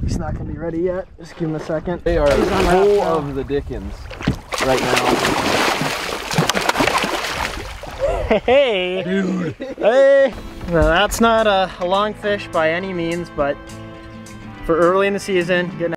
He's not gonna be ready yet. Just give him a second. They are full of the Dickens right now. Hey, dude. Hey. Well, that's not a long fish by any means, but for early in the season, getting